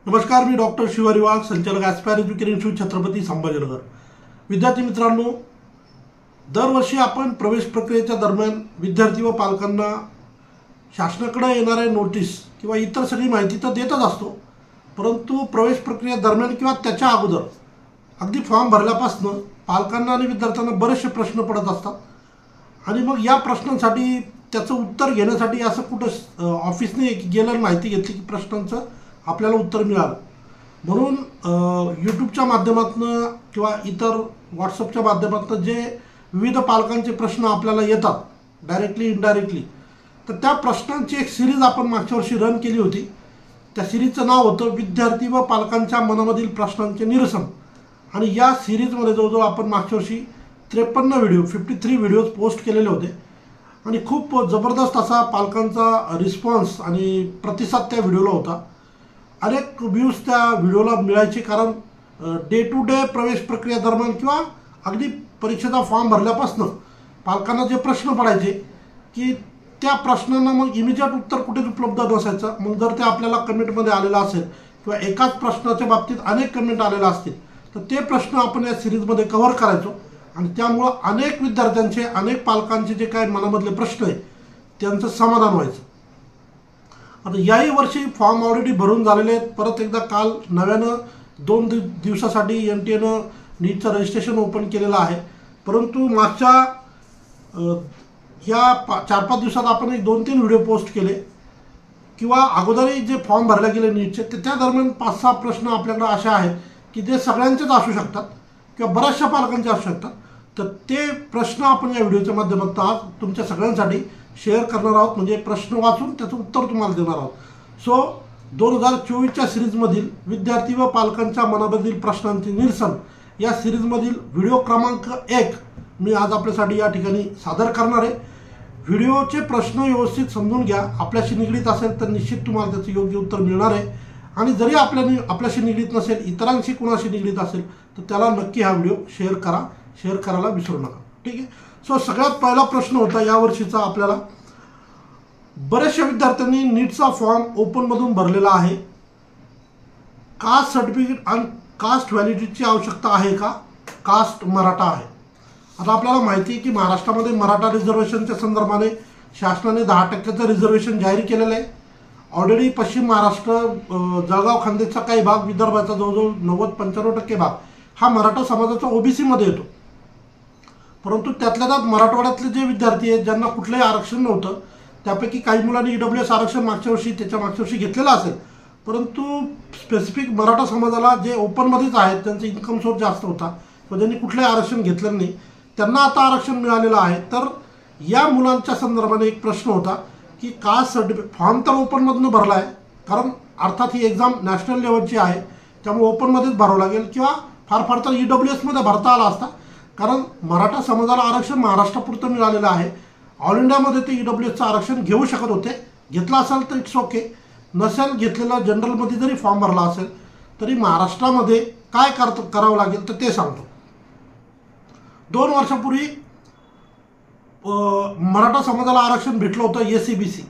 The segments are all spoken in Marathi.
नमस्कार, मी डॉक्टर शिवरिवाल, संचालक Aspire Education Institute, Chhatrapati Sambhajinagar. विद्यार्थी मित्रांनो, दरवर्षी आपण प्रवेश प्रक्रियेच्या दरम्यान विद्यार्थी व पालकांना शासनाकडे येणारे नोटीस किंवा इतर सगळी माहिती तर देतच असतो. परंतु प्रवेश प्रक्रियेदरम्यान किंवा त्याच्या अगोदर अगदी फॉर्म भरल्यापासून पालकांना आणि विद्यार्थ्यांना बरेचसे प्रश्न पडत असतात आणि मग या प्रश्नांसाठी त्याचं उत्तर घेण्यासाठी असं कुठं ऑफिसने गेलं माहिती घेतली की प्रश्नांचं आपल्याला उत्तर मिळालं. म्हणून यूट्यूबच्या माध्यमातून किंवा इतर व्हॉट्सअपच्या माध्यमातून जे विविध पालकांचे प्रश्न आपल्याला येतात डायरेक्टली इनडायरेक्टली, तर त्या प्रश्नांची एक सिरीज आपण मागच्या वर्षी रन केली होती. त्या सिरीजचं नाव होतं विद्यार्थी व पालकांच्या मनामधील प्रश्नांचे निरसन. आणि या सिरीजमध्ये जवळजवळ आपण मागच्या वर्षी 53 व्हिडिओज पोस्ट केलेले होते आणि खूप जबरदस्त असा पालकांचा रिस्पॉन्स आणि प्रतिसाद त्या व्हिडिओला होता. अनेक व्ह्यूज त्या व्हिडिओला मिळायचे, कारण डे टू डे प्रवेश प्रक्रियेदरम्यान किंवा अगदी परीक्षेचा फॉर्म भरल्यापासून पालकांना जे प्रश्न पडायचे की त्या प्रश्नांना मग इमिजिएट उत्तर कुठेच उपलब्ध नसायचं. मग जर ते आपल्याला कमेंटमध्ये आलेलं असेल किंवा एकाच प्रश्नाच्या बाबतीत अनेक कमेंट आलेल्या असतील तर ते प्रश्न आपण या सिरीजमध्ये कव्हर करायचो आणि त्यामुळं अनेक विद्यार्थ्यांचे, अनेक पालकांचे जे काय मनामधले प्रश्न आहे त्यांचं समाधान व्हायचं. आता याही वर्षी फॉर्म ऑलरेडी भरून झालेले आहेत. परत एकदा काल नव्यानं 2 दिवसासाठी NTA नीटचं रजिस्ट्रेशन ओपन केलेलं आहे. परंतु मागच्या या 4-5 दिवसात आपण एक 2-3 व्हिडिओ पोस्ट केले किंवा अगोदरही जे फॉर्म भरले गेले नीटचे ते त्या दरम्यान 5-6 प्रश्न आपल्याकडे असे आहेत की जे सगळ्यांचेच असू शकतात किंवा बऱ्याचशा पालकांचे असू शकतात. तर ते प्रश्न आपण या व्हिडिओच्या माध्यमातून आज तुमच्या सगळ्यांसाठी शेअर करणार आहोत, म्हणजे प्रश्न वाचून त्याचं उत्तर तुम्हाला देणार आहोत. सो 2024च्या सिरीजमधील विद्यार्थी व पालकांच्या मनामधील प्रश्नांचे निरसन या सिरीजमधील व्हिडिओ क्रमांक 1 मी आज आपल्यासाठी या ठिकाणी सादर करणार आहे. व्हिडिओचे प्रश्न व्यवस्थित समजून घ्या. आपल्याशी निगडीत असेल तर निश्चित तुम्हाला त्याचं योग्य उत्तर मिळणार आहे आणि जरी आपल्याशी निगडीत नसेल, इतरांशी कुणाशी निगडीत असेल तर त्याला नक्की हा व्हिडिओ शेअर करा. शेअर करायला विसरू नका. ठीक आहे. सो सगळ्यात पहिला प्रश्न होता यावर्षीचा आपल्याला, बऱ्याचशा विद्यार्थ्यांनी नीटचा फॉर्म ओपनमधून भरलेला आहे. कास्ट सर्टिफिकेट आणि कास्ट व्हॅलिडिटीची आवश्यकता आहे का? कास्ट मराठा आहे. आता आपल्याला माहिती आहे की महाराष्ट्रामध्ये मराठा रिझर्वेशनच्या संदर्भाने शासनाने 10% रिझर्वेशन जाहीर केलेलं आहे. ऑलरेडी पश्चिम महाराष्ट्र, जळगाव खान्देशचा काही भाग, विदर्भाचा जवळजवळ 90-95% भाग हा मराठा समाजाचा OBCमध्ये येतो. परंतु त्यातल्या त्यात मराठवाड्यातले जे विद्यार्थी आहेत ज्यांना कुठलंही आरक्षण नव्हतं, त्यापैकी काही मुलांनी EWS आरक्षण मागच्या वर्षी घेतलेलं असेल. परंतु स्पेसिफिक मराठा समाजाला जे ओपनमध्येच आहेत, त्यांचा इन्कम सोर्स जास्त होता किंवा ज्यांनी कुठलंही आरक्षण घेतलं नाही, त्यांना आता आरक्षण मिळालेलं आहे. तर या मुलांच्या संदर्भाने एक प्रश्न होता की कास्ट सर्टिफिकेट फॉर्म तर ओपनमधून भरला आहे, कारण अर्थात ही एक्झाम नॅशनल लेवलची आहे त्यामुळे ओपनमध्येच भरावं लागेल किंवा फार तर EWSमध्ये भरता आला असता, कारण मराठा समाजाला आरक्षण महाराष्ट्रापुरतं मिळालेलं आहे. ऑल इंडियामध्ये ते EWSचं आरक्षण घेऊ शकत होते. घेतलं असेल तर इट्स ओके, नसेल घेतलेलं जनरलमध्ये जरी फॉर्म भरला असेल तरी महाराष्ट्रामध्ये काय करावं लागेल तर ते सांगतो. 2 वर्षापूर्वी मराठा समाजाला आरक्षण भेटलं होतं SEBC,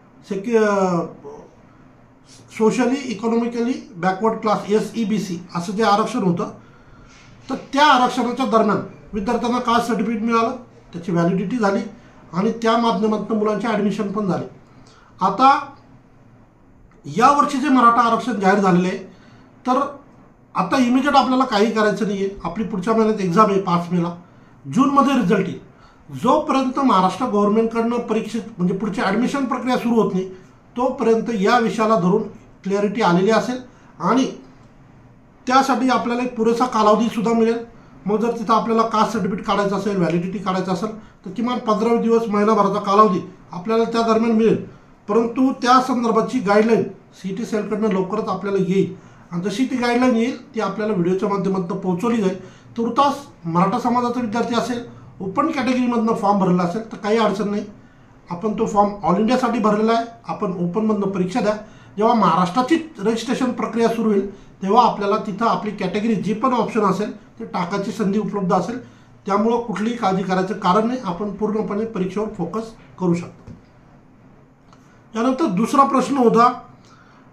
socially economically backward class, SEBC असं जे आरक्षण होतं. तर त्या आरक्षणाच्या दरम्यान विद्यार्थ्यांना कास्ट सर्टिफिकेट मिळालं, त्याची व्हॅलिडिटी झाली आणि त्या माध्यमातून मुलांचे ॲडमिशन पण झाले. आता यावर्षी जे मराठा आरक्षण जाहीर झालेलं आहे, तर आता इमिजिएट आपल्याला काही करायचं नाही आहे. आपली पुढच्या महिन्यात एक्झाम आहे 5 मेला, जूनमध्ये रिझल्ट येईल. जोपर्यंत महाराष्ट्र गव्हर्नमेंटकडनं परीक्षेत म्हणजे पुढची ॲडमिशन प्रक्रिया सुरू होत नाही तोपर्यंत या विषयाला धरून क्लॅरिटी आलेली असेल आणि त्यासाठी आपल्याला एक पुरेसा कालावधीसुद्धा मिळेल. मग जर तिथं आपल्याला कास्ट सर्टिफिकेट काढायचं असेल, व्हॅलिडिटी काढायचं असेल तर किमान 15 दिवस, महिनाभराचा कालावधी आपल्याला त्या दरम्यान मिळेल. परंतु त्या संदर्भाची गाईडलाईन CET सेलकडनं लवकरच आपल्याला येईल आणि जशी ती गाईडलाईन येईल ती आपल्याला व्हिडिओच्या माध्यमातून पोहोचवली जाईल. तुर्तास मराठा समाजाचा विद्यार्थी असेल, ओपन कॅटेगरीमधनं फॉर्म भरलेला असेल तर काही अडचण नाही. आपण तो फॉर्म ऑल इंडियासाठी भरलेला आहे. आपण ओपनमधनं परीक्षा द्या. जेव्हा महाराष्ट्राची रजिस्ट्रेशन प्रक्रिया सुरू होईल तेव्हा आपल्याला तिथं आपली कॅटेगरी जी पण ऑप्शन असेल ते टाकायची संधी उपलब्ध असेल. त्यामुळं कुठलीही काळजी करायचं कारण नाही. आपण पूर्णपणे परीक्षेवर फोकस करू शकतो. यानंतर दुसरा प्रश्न होता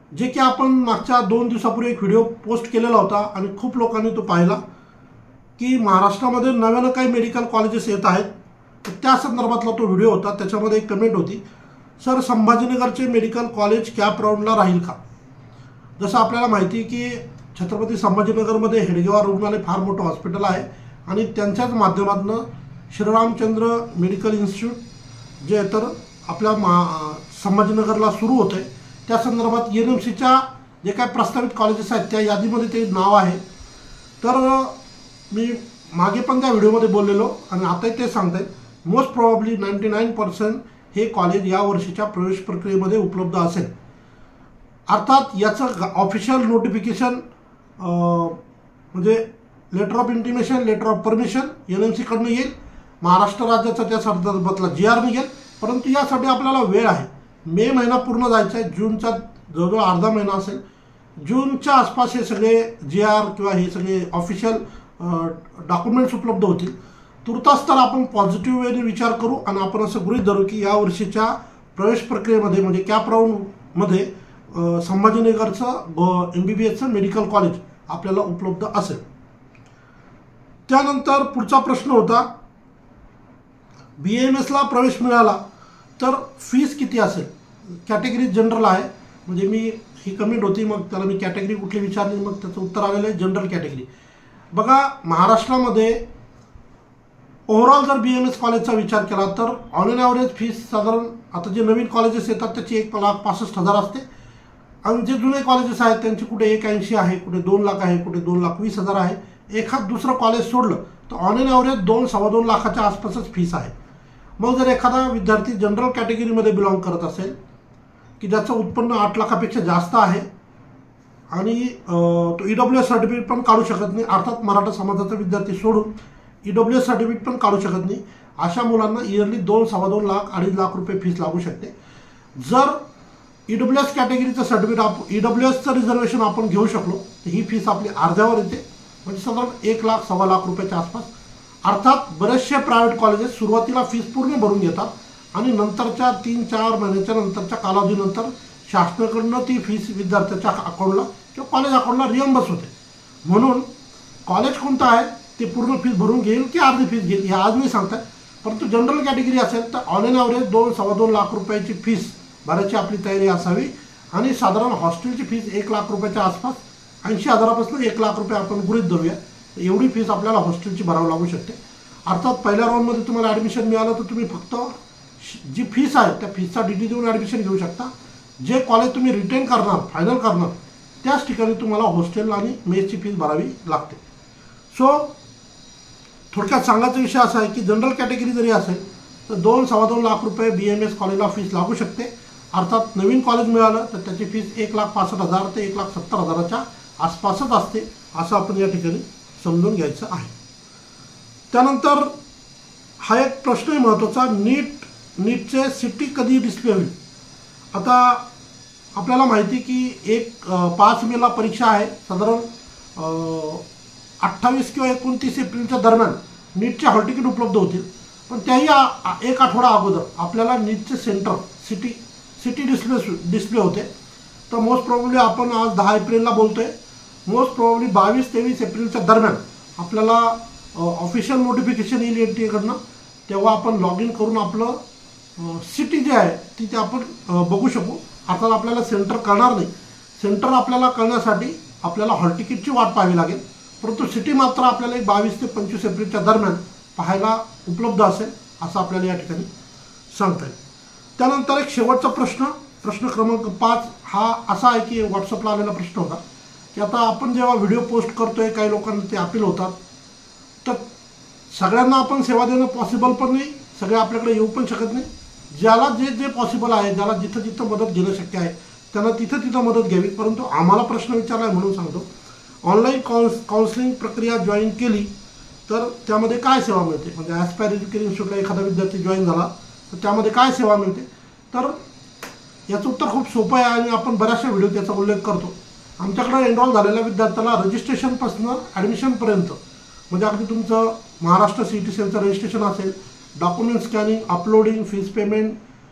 जे की आपण मागच्या 2 दिवसापूर्वी एक व्हिडिओ पोस्ट केलेला होता आणि खूप लोकांनी तो पाहिला की महाराष्ट्रामध्ये नव्यानं काही मेडिकल कॉलेजेस येत आहेत. तर त्या संदर्भातला तो व्हिडिओ होता. त्याच्यामध्ये एक कमेंट होती, सर संभाजीनगरचे मेडिकल कॉलेज कॅप राऊंडला राहील का? जसं आपल्याला माहिती की छत्रपती संभाजीनगरमध्ये हेडगेवार रुग्णालय फार मोठं हॉस्पिटल आहे आणि त्यांच्याच माध्यमातून श्रीरामचंद्र मेडिकल इन्स्टिट्यूट जे तर आपल्या संभाजीनगरला सुरू होतं आहे, त्या संदर्भात NMCच्या जे काही प्रस्तावित कॉलेजेस आहेत त्या यादीमध्ये ते नाव आहे. तर मी मागे पण त्या व्हिडिओमध्ये बोललेलो आणि आताही ते सांगत आहे, मोस्ट प्रॉब्ली 99% हे कॉलेज या वर्षीच्या प्रवेश प्रक्रियेमध्ये उपलब्ध असेल. अर्थात याचं ऑफिशियल नोटिफिकेशन म्हणजे letter of intimation, letter of permission NMCकडनं येईल, महाराष्ट्र राज्याचा त्या संदर्भातला GR निघेल. परंतु यासाठी आपल्याला वेळ आहे. मे महिना पूर्ण जायचा आहे, जूनचा जवळजवळ अर्धा महिना असेल. जूनच्या आसपास हे सगळे GR किंवा हे सगळे ऑफिशियल डॉक्युमेंट्स उपलब्ध होतील. तुर्तास तर आपण पॉझिटिव्ह वेने विचार करू आणि आपण असं गृहीत धरू की या वर्षीच्या प्रवेश प्रक्रियेमध्ये म्हणजे कॅप राऊंडमध्ये संभाजीनगरचं MBBSचं मेडिकल कॉलेज आपल्याला उपलब्ध असेल. त्यानंतर पुढचा प्रश्न होता, BAMSला प्रवेश मिळाला तर फीस किती असेल? कॅटेगरी जनरल आहे. म्हणजे मी ही कमेंट होती, मग त्याला मी कॅटेगरी कुठली विचारली, मग त्याचं उत्तर आलेलं आहे जनरल कॅटेगरी. बघा, महाराष्ट्रामध्ये ओव्हरऑल जर BAMS कॉलेजचा विचार केला तर ऑन एन ॲव्हरेज फीस साधारण आता जे नवीन कॉलेजेस येतात त्याची 1,65,000 असते आणि जे जुने कॉलेजेस आहेत त्यांची कुठे 1,80,000 आहे, कुठे 2 लाख आहे, कुठे 2,20,000 आहे. एखाद दुसरं कॉलेज सोडलं तर ऑन एन ॲव्हरेज 2-2.25 लाखाच्या आसपासच फीस आहे. मग जर एखादा विद्यार्थी जनरल कॅटेगरीमध्ये बिलॉंग करत असेल की ज्याचं उत्पन्न 8 लाखापेक्षा जास्त आहे आणि तो EWS सर्टिफिकेट पण काढू शकत नाही, अर्थात मराठा समाजाचा विद्यार्थी सोडून EWS सर्टिफिकेट पण काढू शकत नाही, अशा मुलांना इयरली 2-2.25 लाख 2.5 लाख रुपये फीस लागू शकते. जर EWS कॅटेगरीचं सर्टिफिकेट EWSचं रिझर्वेशन आपण घेऊ शकलो तर ही फीस आपली अर्ध्यावर येते, म्हणजे साधारण 1 लाख 1.25 लाख रुपयाच्या आसपास. अर्थात बरेचसे प्रायव्हेट कॉलेजेस सुरुवातीला फीस पूर्ण भरून घेतात आणि नंतरच्या 3-4 महिन्याच्या नंतरच्या कालावधीनंतर शासनाकडनं ती फीस विद्यार्थ्याच्या अकाउंटला किंवा कॉलेज अकाउंटला रिअम्बर्स होते. म्हणून कॉलेज कोणतं आहे ते पूर्ण फीस भरून घेईल की अर्धी फीस घेईल हे आज नाही सांगतात. परंतु जनरल कॅटेगरी असेल तर ऑन एन ॲव्हरेज 2-2.25 लाख रुपयाची फीस भरायची आपली तयारी असावी आणि साधारण हॉस्टेलची फीस 1 लाख रुपयाच्या आसपास 80,000पासून 1 लाख रुपये आपण गृहीत धरूया. एवढी फीस आपल्याला हॉस्टेलची भरावी लागू शकते. अर्थात पहिल्या राऊंडमध्ये तुम्हाला ॲडमिशन मिळालं तर तुम्ही फक्त जी फीस आहे त्या फीसचा DD देऊन ॲडमिशन घेऊ शकता. जे कॉलेज तुम्ही रिटेन करणार, फायनल करणार, त्याच ठिकाणी तुम्हाला हॉस्टेल आणि मेसची फीस भरावी लागते. सो थोडक्यात सांगायचा विषय असा आहे की जनरल कॅटेगरी जरी असेल तर 2-2.25 लाख रुपये BAMS कॉलेजला फीस लागू शकते. अर्थात नवीन कॉलेज मिळालं तर त्याची फीस 1,65,000 ते 1,70,000च्या आसपासच असते, असं आपण या ठिकाणी समजून घ्यायचं आहे. त्यानंतर हा एक प्रश्नही महत्त्वाचा, नीटचे CT कधी डिस्प्ले होईल? आता आपल्याला माहिती की 5 मेला परीक्षा आहे, साधारण 28 किंवा 29 एप्रिलच्या दरम्यान नीटचे हॉल तिकीट उपलब्ध होतील. पण त्याही 1 आठवडा अगोदर आपल्याला नीटचे सेंटर सिटी डिस्प्ले होते. तर मोस्ट प्रॉब्ली आपण आज 10 एप्रिलला बोलतो आहे, मोस्ट प्रॉब्ली 22-23 एप्रिलच्या दरम्यान आपल्याला ऑफिशियल नोटिफिकेशन येईल NTA कडनं. तेव्हा आपण लॉग इन करून आपलं सिटी जे आहे तिथे आपण बघू शकू. आता आपल्याला सेंटर कळणार नाही. सेंटर आपल्याला कळण्यासाठी आपल्याला हॉल तिकीटची वाट पाहावी लागेल. परंतु सिटी मात्र आपल्याला 22 ते 25 एप्रिलच्या दरम्यान पाहायला उपलब्ध असेल असं आपल्याला या ठिकाणी सांगता येईल. त्यानंतर एक शेवटचा प्रश्न क्रमांक 5 हा असा आहे की व्हॉट्सअपला आलेला प्रश्न होता की आता आपण जेव्हा व्हिडिओ पोस्ट करतोय काही लोकांना ते अपील होतात, तर सगळ्यांना आपण सेवा देणं पॉसिबल पण नाही, सगळे आपल्याकडे येऊ पण शकत नाही. ज्याला जे पॉसिबल आहे, ज्याला जिथं मदत घेणं शक्य आहे त्यांना तिथं मदत घ्यावी. परंतु आम्हाला प्रश्न विचारला आहे म्हणून सांगतो, ऑनलाईन काउन्सिलिंग प्रक्रिया जॉईन केली तर त्यामध्ये काय सेवा मिळते? म्हणजे ॲस्पायर एज्युकेशन इन्स्टिट्यूटला एखादा विद्यार्थी जॉईन झाला तर त्यामध्ये काय सेवा मिळते? तर याचं उत्तर खूप सोपं आहे आणि आपण बऱ्याचशा व्हिडिओ त्याचा उल्लेख करतो. आमच्याकडे एनरोल झालेल्या विद्यार्थ्याला रजिस्ट्रेशनपासून ॲडमिशनपर्यंत म्हणजे अगदी तुमचं महाराष्ट्र CET सेलचं रजिस्ट्रेशन असेल, document scanning, uploading, fees payment,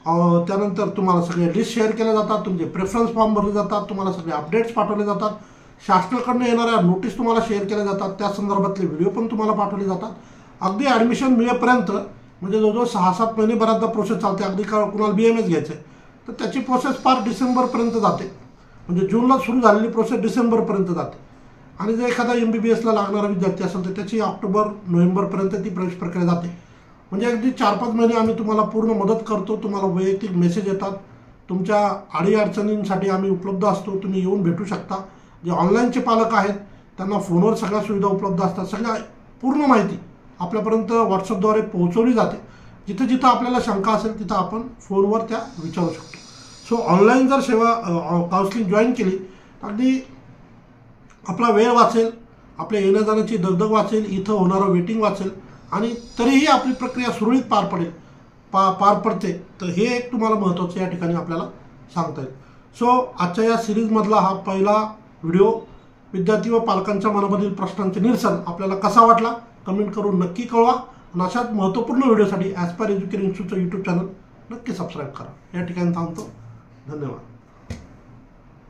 त्यानंतर तुम्हाला सगळे लिस्ट शेअर केल्या जातात, तुमचे प्रेफरन्स फॉर्म भरले जातात, तुम्हाला सगळे अपडेट्स पाठवले जातात, शासनाकडनं येणाऱ्या नोटीस तुम्हाला शेअर केल्या जातात, त्या संदर्भातले व्हिडिओ पण तुम्हाला पाठवले जातात. अगदी ॲडमिशन मिळेपर्यंत म्हणजे जवळजवळ 6-7 महिने बऱ्याचदा प्रोसेस चालते. अगदी कुणाला BMS घ्यायचं आहे तर त्याची प्रोसेस पार डिसेंबरपर्यंत जाते. म्हणजे जूनला सुरू झालेली प्रोसेस डिसेंबरपर्यंत जाते. आणि जर एखादा MBBSला लागणारा विद्यार्थी असेल तर त्याची ऑक्टोबर-नोव्हेंबरपर्यंत ती प्रवेश प्रक्रिया जाते. म्हणजे अगदी 4-5 महिने आम्ही तुम्हाला पूर्ण मदत करतो. तुम्हाला वैयक्तिक मेसेज येतात, तुमच्या अडीअडचणींसाठी आम्ही उपलब्ध असतो. तुम्ही येऊन भेटू शकता. जे ऑनलाईनचे पालक आहेत त्यांना फोनवर सगळ्या सुविधा उपलब्ध असतात. सगळ्या पूर्ण माहिती आपल्यापर्यंत व्हॉट्सअपद्वारे पोहोचवली जाते. जिथं जिथं आपल्याला शंका असेल तिथं आपण फोनवर त्या विचारू शकतो. सो ऑनलाईन जर सेवा काउन्सिलिंग जॉईन केली तर अगदी आपला वेळ वाचेल, आपल्या येण्या जाण्याची दगदग वाचेल, इथं होणारं वेटिंग वाचेल आणि तरीही आपली प्रक्रिया सुरळीत पार पडते. तर हे एक तुम्हाला महत्त्वाचं या ठिकाणी आपल्याला सांगता येईल. सो आजच्या या सिरीजमधला हा पहिला व्हिडिओ विद्यार्थी व पालकांच्या मनामधील प्रश्नांचे निरसन आपल्याला कसा वाटला कमेंट करून नक्की कळवा. आणि अशाच महत्त्वपूर्ण व्हिडिओसाठी ॲस्पायर एज्युकेशन इन्स्टिट्यूटचं यूट्यूब चॅनल नक्की सबस्क्राईब करा. या ठिकाणी थांबतो. धन्यवाद.